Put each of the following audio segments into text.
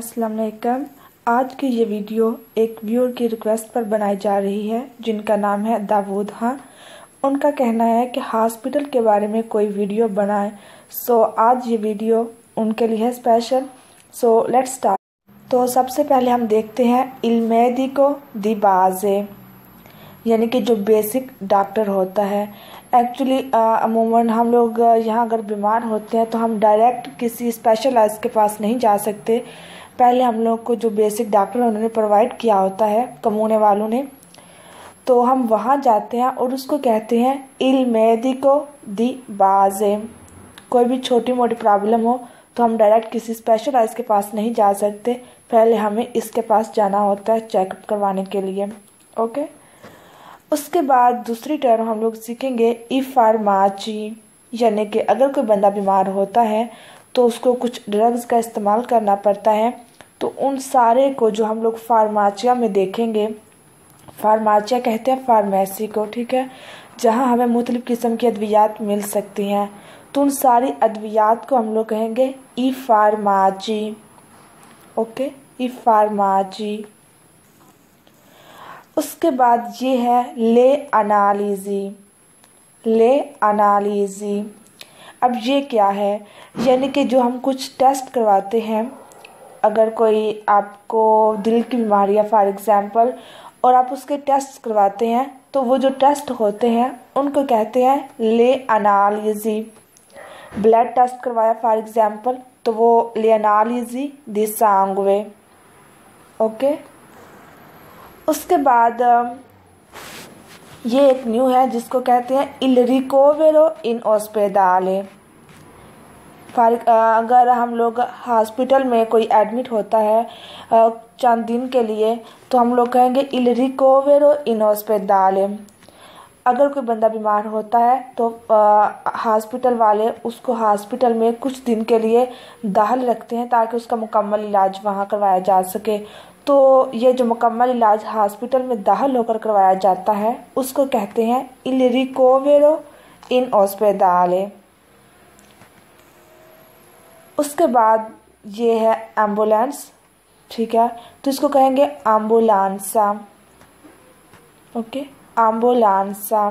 अस्सलाम वालेकुम। आज की ये वीडियो एक व्यूअर की रिक्वेस्ट पर बनाई जा रही है जिनका नाम है दाऊद। हाँ, उनका कहना है कि हॉस्पिटल के बारे में कोई वीडियो बनाए। आज ये वीडियो उनके लिए है स्पेशल। Let's start. तो सबसे पहले हम देखते हैं इल मेडिको दी बाज़े, यानी कि जो बेसिक डॉक्टर होता है। एक्चुअली अमूमन हम लोग यहाँ अगर बीमार होते हैं तो हम डायरेक्ट किसी स्पेशलाइज के पास नहीं जा सकते। पहले हम लोग को जो बेसिक डॉक्टर उन्होंने प्रोवाइड किया होता है कमूने वालों ने, तो हम वहाँ जाते हैं और उसको कहते हैं इल मेडिको दी बाज़े। कोई भी छोटी मोटी प्रॉब्लम हो तो हम डायरेक्ट किसी स्पेशलाइज के पास नहीं जा सकते, पहले हमें इसके पास जाना होता है चेकअप करवाने के लिए। ओके, उसके बाद दूसरी टर्म हम लोग सीखेंगे ई फार्माची, यानी कि अगर कोई बंदा बीमार होता है तो उसको कुछ ड्रग्स का इस्तेमाल करना पड़ता है, तो उन सारे को जो हम लोग फार्माचिया में देखेंगे, फार्माचिया कहते हैं फार्मेसी को, ठीक है, जहाँ हमें मुख्तलिफ़ किस्म की अद्वियात मिल सकती हैं, तो उन सारी अद्वियात को हम लोग कहेंगे ई फार्माची। ओके, ई फार्माची। उसके बाद ये है ले एनालिजी। ले एनालिजी, अब ये क्या है, यानी कि जो हम कुछ टेस्ट करवाते हैं, अगर कोई आपको दिल की बीमारी है फॉर एग्ज़ाम्पल और आप उसके टेस्ट करवाते हैं, तो वो जो टेस्ट होते हैं उनको कहते हैं ले एनालिजी। ब्लड टेस्ट करवाया फॉर एग्ज़ाम्पल तो वो ले एनालिजी दी सांगवे। ओके, उसके बाद ये एक न्यू है जिसको कहते हैं इल रिकोवेरो इन ओस्पेदाले। अगर हम लोग हॉस्पिटल में कोई एडमिट होता है चंद दिन के लिए, तो हम लोग कहेंगे इल रिकोवेरो इन ओस्पेदाले। अगर कोई बंदा बीमार होता है तो हॉस्पिटल वाले उसको हॉस्पिटल में कुछ दिन के लिए दाखिल रखते हैं ताकि उसका मुकम्मल इलाज वहाँ करवाया जा सके। तो ये जो मुकम्मल इलाज हॉस्पिटल में दाखिल होकर करवाया जाता है उसको कहते हैं इल रिकोवेरो इन ओस्पेदाले। उसके बाद ये है एम्बुलेंस, ठीक है, तो इसको कहेंगे एम्बुलांसा। ओके, एम्बुलांसा।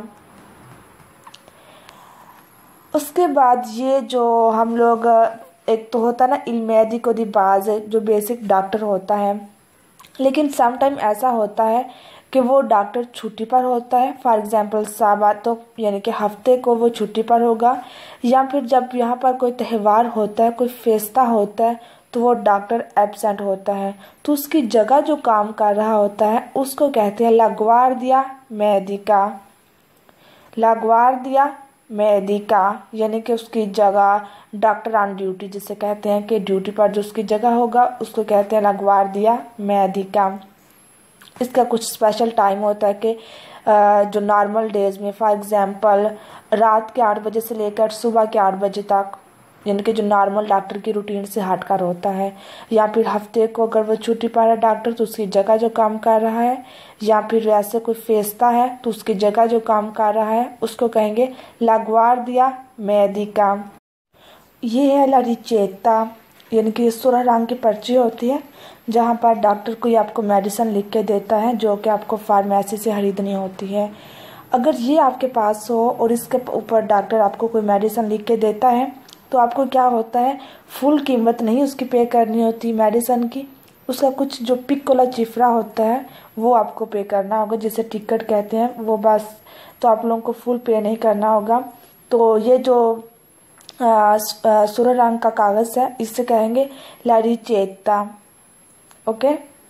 उसके बाद ये जो हम लोग एक तो होता है ना इल मेडिको दी बाज़े, जो बेसिक डॉक्टर होता है, लेकिन सम टाइम ऐसा होता है कि वो डॉक्टर छुट्टी पर होता है। फॉर एग्ज़ाम्पल साबातो, यानी कि हफ्ते को वो छुट्टी पर होगा, या फिर जब यहाँ पर कोई त्यौहार होता है, कोई फेस्ता होता है, तो वो डॉक्टर एब्सेंट होता है, तो उसकी जगह जो काम कर रहा होता है उसको कहते हैं ला गुआर्दिया मेडिका। ला गुआर्दिया मेडिका, यानी कि उसकी जगह डॉक्टर ऑन ड्यूटी जिसे कहते हैं कि ड्यूटी पर जो उसकी जगह होगा उसको कहते हैं ला गुआर्दिया मेडिका। इसका कुछ स्पेशल टाइम होता है कि जो नॉर्मल डेज में फॉर एग्ज़ाम्पल रात के 8 बजे से लेकर सुबह के 8 बजे तक, यानी कि जो नॉर्मल डॉक्टर की रूटीन से हटकर होता है, या फिर हफ्ते को अगर वो छुट्टी पर है डॉक्टर तो उसकी जगह जो काम कर रहा है, या फिर वैसे कोई फेस्ता है तो उसकी जगह जो काम कर रहा है उसको कहेंगे ला गुआर्दिया मेडिका। ये है ला रिचेता, यानी कि 16 रंग की पर्ची होती है जहाँ पर डॉक्टर कोई आपको मेडिसिन लिख के देता है जो कि आपको फार्मेसी से खरीदनी होती है। अगर ये आपके पास हो और इसके ऊपर डॉक्टर आपको कोई मेडिसिन लिख के देता है तो आपको क्या होता है, फुल कीमत नहीं उसकी पे करनी होती मेडिसिन की, उसका कुछ जो पिकोला चिफरा होता है वो आपको पे करना होगा, जिसे टिकट कहते हैं, वो बस, तो आप लोगों को फुल पे नहीं करना होगा। तो ये जो सूर्य रंग का कागज़ है इससे कहेंगे ला रिचेता। ओके,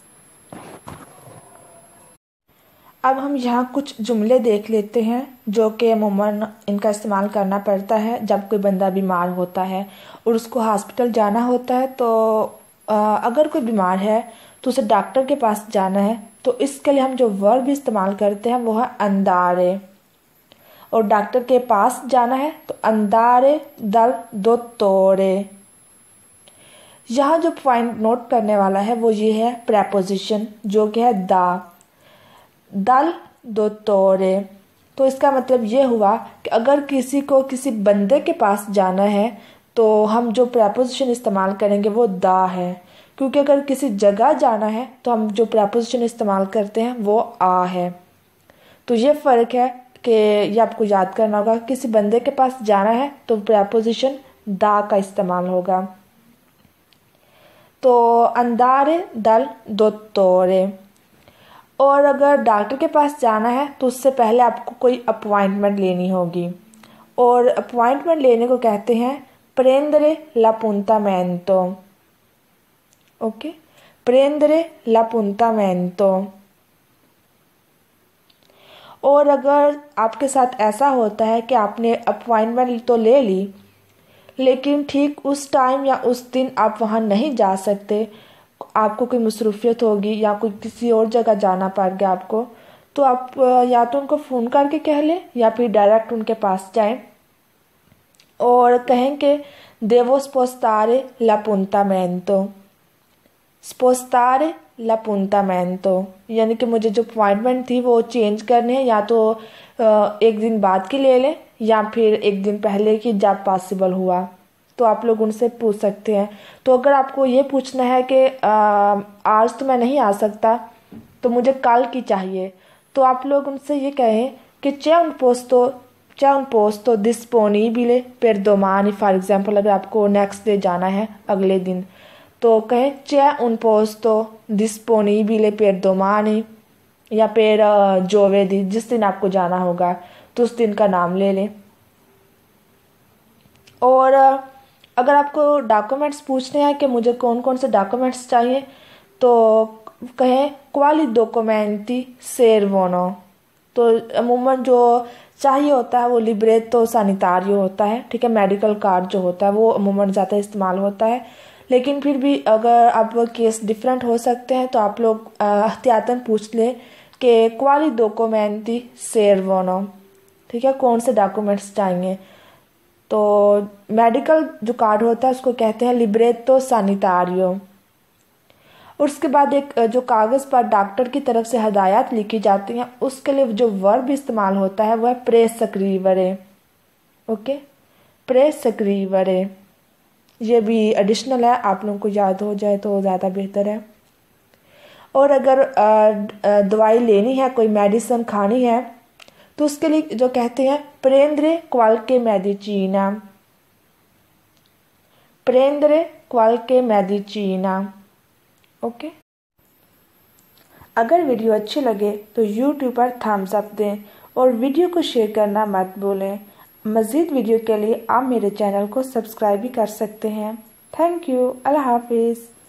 अब हम यहाँ कुछ जुमले देख लेते हैं जो कि अमूमन इनका इस्तेमाल करना पड़ता है जब कोई बंदा बीमार होता है और उसको हॉस्पिटल जाना होता है। तो अगर कोई बीमार है तो उसे डॉक्टर के पास जाना है, तो इसके लिए हम जो वर्ब इस्तेमाल करते हैं वो है अंदारे, और डॉक्टर के पास जाना है तो अंदारे दल दो तोड़े। यहाँ जो पॉइंट नोट करने वाला है वो ये है प्रेपोजिशन, जो कि है दा, दल दो तोड़े। तो इसका मतलब ये हुआ कि अगर किसी को किसी बंदे के पास जाना है तो हम जो प्रेपोजिशन इस्तेमाल करेंगे वो दा है, क्योंकि अगर किसी जगह जाना है तो हम जो प्रपोजिशन इस्तेमाल करते हैं वो आ है। तो ये फ़र्क है कि ये आपको याद करना होगा। किसी बंदे के पास जाना है तो प्रपोजिशन दा का इस्तेमाल होगा। तो अंदारे दल दोत्तोरे। और अगर डॉक्टर के पास जाना है तो उससे पहले आपको कोई अपॉइंटमेंट लेनी होगी, और अपॉइंटमेंट लेने को कहते हैं प्रेंदरे l'appuntamento। Okay, प्रेंदरे l'appuntamento। और अगर आपके साथ ऐसा होता है कि आपने अपॉइंटमेंट तो ले ली, लेकिन ठीक उस टाइम या उस दिन आप वहाँ नहीं जा सकते, आपको कोई मसरूफियत होगी या कोई किसी और जगह जाना पड़ गया आपको, तो आप या तो उनको फ़ोन करके कह लें या फिर डायरेक्ट उनके पास जाएं और कहें कि devo spostare l'appuntamento। स्पोस्तारे l'appuntamento यानी कि मुझे जो अपॉइंटमेंट थी वो चेंज करनी है, या तो एक दिन बाद की ले लें या फिर एक दिन पहले की जब पॉसिबल हुआ, तो आप लोग उनसे पूछ सकते हैं। तो अगर आपको ये पूछना है कि आज तो मैं नहीं आ सकता तो मुझे कल की चाहिए, तो आप लोग उनसे ये कहें कि c'è un posto disponibile per domani। For example अगर आपको नेक्स्ट डे जाना है, अगले दिन, तो कहें c'è un posto disponibile per domani या per giovedì, जिस दिन आपको जाना होगा तो उस दिन का नाम ले लें। और अगर आपको डॉक्यूमेंट्स पूछने हैं कि मुझे कौन कौन से डॉक्यूमेंट्स चाहिए, तो कहें quali documenti servono। तो अमूमन जो चाहिए होता है वो लिब्रेटो सैनिटारियो होता है, ठीक है। मेडिकल कार्ड जो होता है वो अमूमन ज़्यादा इस्तेमाल होता है, लेकिन फिर भी अगर आप केस डिफरेंट हो सकते हैं तो आप लोग एहतियातन पूछ लें कि क्वाली डॉक्यूमेंटी सेर्वोनो, ठीक है, कौन से डॉक्यूमेंट्स चाहिए। तो मेडिकल जो कार्ड होता है उसको कहते हैं लिब्रेटो सैनिटारियो। और उसके बाद एक जो कागज़ पर डॉक्टर की तरफ से हदायत लिखी जाती हैं, उसके लिए जो वर्ब इस्तेमाल होता है वह है प्रेस्क्रिवरे। ओके, प्रेस्क्रिवरे, ये भी एडिशनल है, आप लोगों को याद हो जाए तो ज़्यादा बेहतर है। और अगर दवाई लेनी है, कोई मेडिसिन खानी है, तो उसके लिए जो कहते हैं प्रेंद्रे क्वाल्के मेडिचिना, प्रेंद्रे क्वाल्के मेडिचिना। ओके, अगर वीडियो अच्छी लगे तो YouTube पर थम्स अप दें और वीडियो को शेयर करना मत भूलें। मज़ीद वीडियो के लिए आप मेरे चैनल को सब्सक्राइब भी कर सकते हैं। Thank you. अल्लाह हाफिज़।